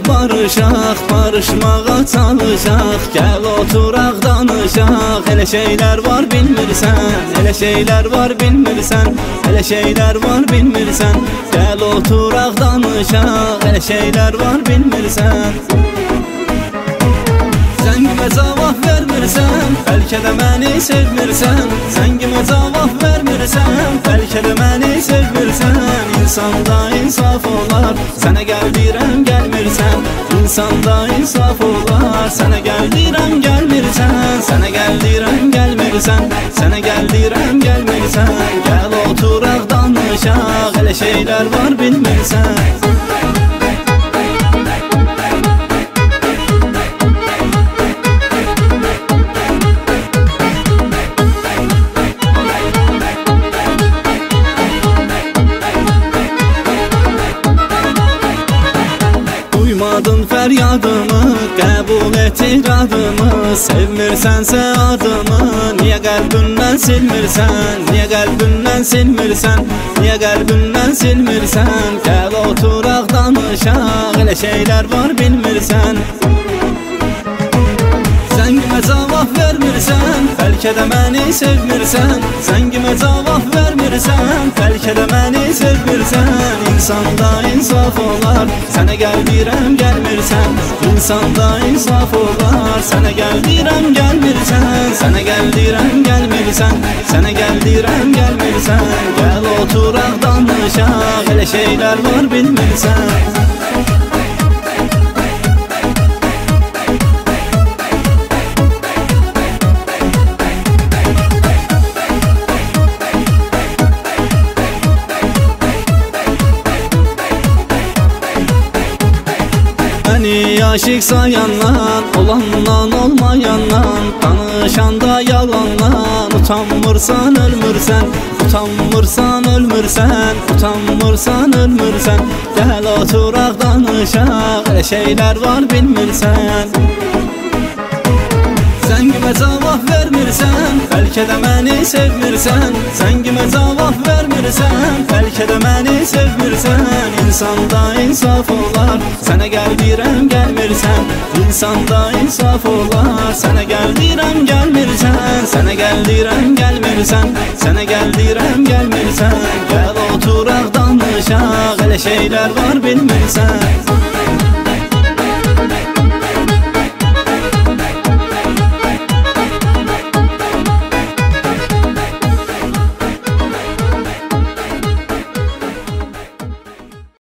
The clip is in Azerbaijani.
barışaq, barışmağa çalışaq. Gəl oturaq danışaq. Elə şeylər var bilmirsən, elə şeylər var bilmirsən, elə şeylər var bilmirsən. Gəl oturaq danışaq. Elə şeylər var bilmirsən. Zəngimə cavab vermirsən, bəlkə də məni sevmirsən. Zəngimə cavab vermirsən, bəlkə də məni sevmirsən. İnsanda insaf olar, sənə gəl deyirəm gəlmirsən. İnsanda insaf olar, sənə gəl deyirəm gəlmirsən. Sənə gəl deyirəm gəlmirsən, sənə gəl deyirəm gəlmirsən. Gəl oturaq danışaq, elə şeylər var bilmirsən. Duymadın fəryadımı, qəbul et iradımı. Sevmirsənsə adımı, niyə qəlbündən silmirsən? Niyə qəlbündən silmirsən? Niyə qəlbündən silmirsən? Gəl oturaq danışaq, elə şeylər var bilmirsən. Zəngimə cavab vermirsən, bəlkə də məni sevmirsən. Zəngimə cavab vermirsən, bəlkə də məni sevmirsən. İnsanda insaf olar, sənə gəl deyirəm gəlmirsən. İnsanda insaf olar, sənə gəl deyirəm gəlmirsən. Sənə gəl deyirəm gəlmirsən, sənə gəl deyirəm gəlmirsən. Gəl oturaq danışaq, elə şeylər var bilmirsən. Məni aşıq sayandan, olandan olmayandan, danışanda yalandan. Utanmırsan ölmürsən, utanmırsan ölmürsən, utanmırsan ölmürsən. Gəl oturaq danışaq, elə şeylər var bilmirsən. Zəngimə cavab vermirsən, bəlkə də məni sevmirsən. Zəngimə cavab vermirsən, bəlkə də məni sevmirsən. İnsanda insaf olar, sənə gəl deyirəm gəlmirsən. İnsanda insaf olar, sənə gəl deyirəm gəlmirsən. Sənə gəl deyirəm gəlmirsən, sənə gəl deyirəm gəlmirsən. Gəl oturaq danışaq, elə şeylər var bilmirsən.